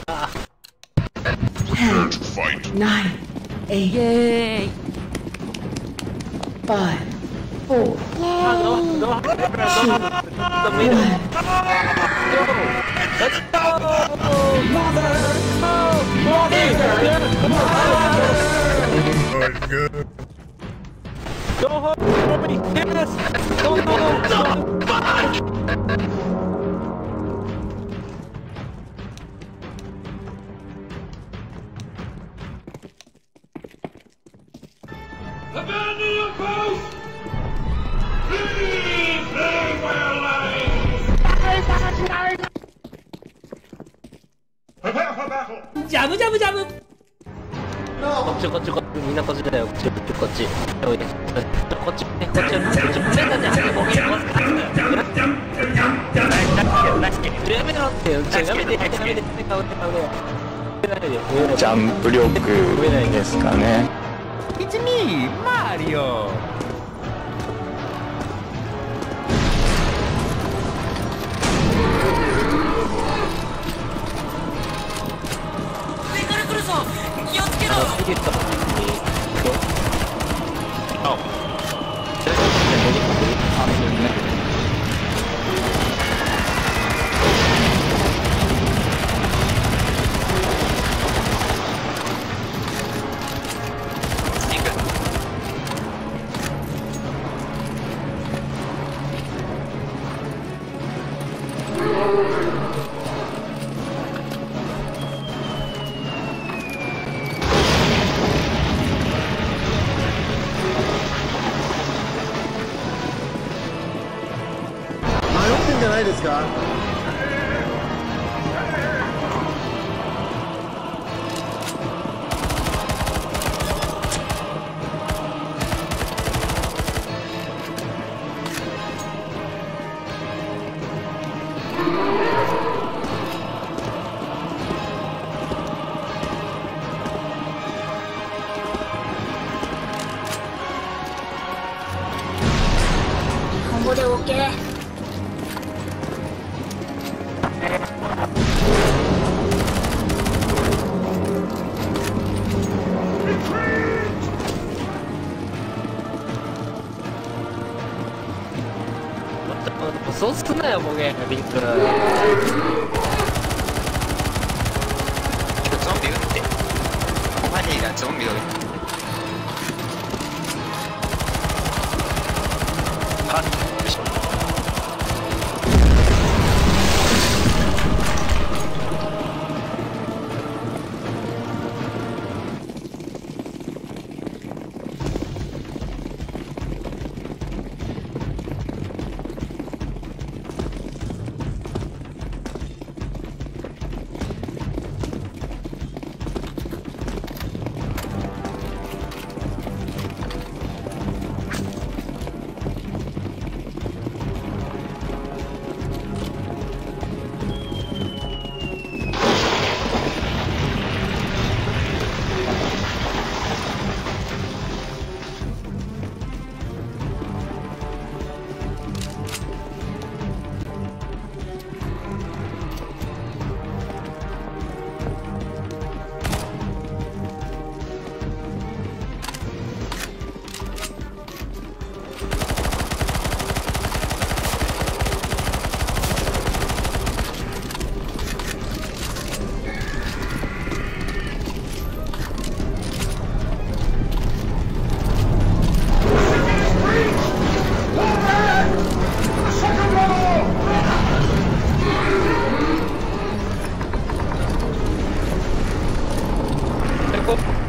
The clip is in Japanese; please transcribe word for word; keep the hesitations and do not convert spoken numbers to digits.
Ten, nine, eight, five, four, two, one. Let's go! Mother! Mother! Go home! Yes! Go home! Abandon your post! Please leave where lies! Prepare for battle! ジャブジャブジャブ。 こっちこっちこっちみんなこっちだよ。こっちこっちこっち。おいで。こっちねこっちこっち。ちょっとじゃあボケボケ。やめろってよ。やめてやめてやめて。 ジャンプ力ですかね。 It's me, Mario. じゃないですか。 ここで OK。 そうすんなよボケビッグ。ゾンビ撃ってマリーがゾンビを撃ってあよいしょ。こ